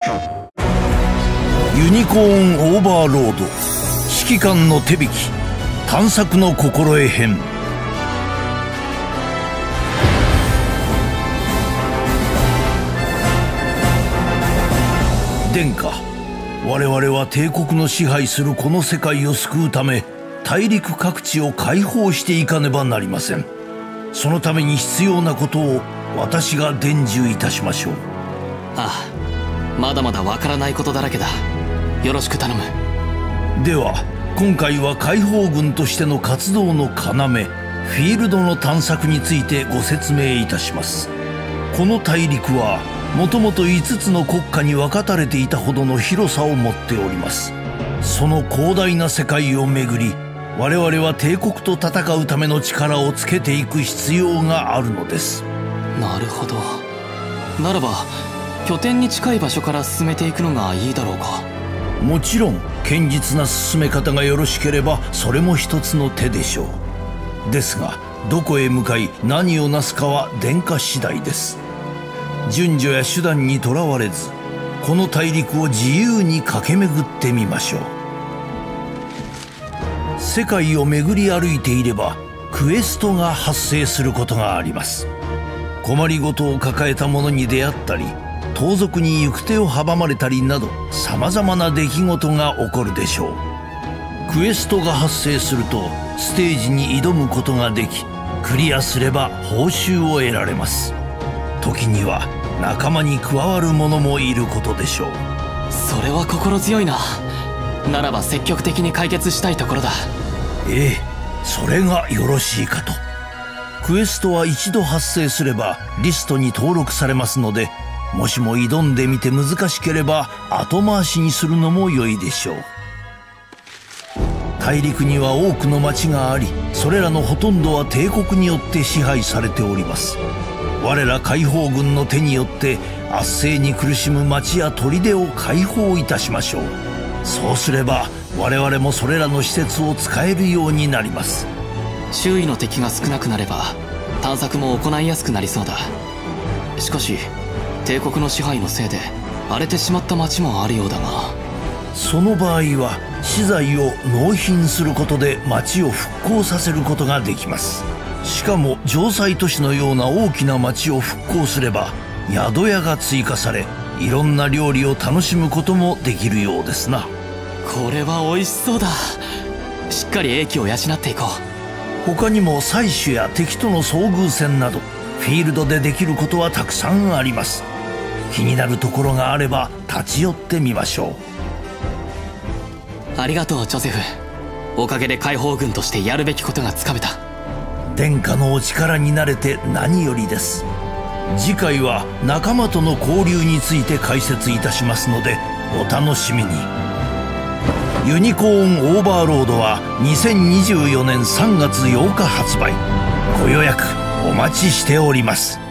ユニコーンオーバーロード指揮官の手引き探索の心得編。殿下、我々は帝国の支配するこの世界を救うため大陸各地を解放していかねばなりません。そのために必要なことを私が伝授いたしましょう。 ああ、まだまだわからないことだらけだ。よろしく頼む。 では今回は解放軍としての活動の要フィールドの探索についてご説明いたします。この大陸はもともと5つの国家に分かたれていたほどの広さを持っております。その広大な世界をめぐり我々は帝国と戦うための力をつけていく必要があるのです。 なるほど。ならば拠点に近い場所から進めていくのがいいだろうか。 もちろん堅実な進め方がよろしければそれも一つの手でしょう。ですがどこへ向かい何をなすかは殿下次第です。順序や手段にとらわれずこの大陸を自由に駆け巡ってみましょう。世界を巡り歩いていればクエストが発生することがあります。困りごとを抱えた者に出会ったり盗賊に行く手を阻まれたりなどさまざまな出来事が起こるでしょう。クエストが発生するとステージに挑むことができクリアすれば報酬を得られます。時には仲間に加わる者もいることでしょう。 それは心強いな。ならば積極的に解決したいところだ。 ええ、それがよろしいかと。クエストは一度発生すればリストに登録されますのでもしも挑んでみて難しければ後回しにするのも良いでしょう。大陸には多くの町がありそれらのほとんどは帝国によって支配されております。我ら解放軍の手によって圧政に苦しむ町や砦を解放いたしましょう。そうすれば我々もそれらの施設を使えるようになります。 周囲の敵が少なくなれば探索も行いやすくなりそうだ。しかし帝国の支配のせいで荒れてしまった町もあるようだが。 その場合は資材を納品することで町を復興させることができます。しかも城塞都市のような大きな町を復興すれば宿屋が追加されいろんな料理を楽しむこともできるようですな。 これは美味しそうだ。しっかり英気を養っていこう。他にも採取や敵との遭遇戦などフィールドでできることはたくさんあります。気になるところがあれば立ち寄ってみましょう。ありがとうジョゼフ。おかげで解放軍としてやるべきことがつかめた。 殿下のお力になれて何よりです。次回は仲間との交流について解説いたしますのでお楽しみに。ユニコーンオーバーロードは2024年3月8日発売。ご予約お待ちしております。